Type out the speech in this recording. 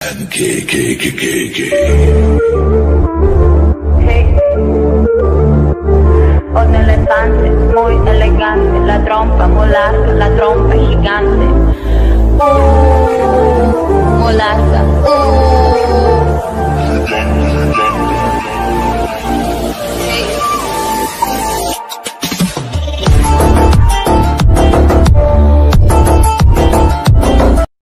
Hey. Un elefante muy elegante, la trompa muy larga, la trompa gigante.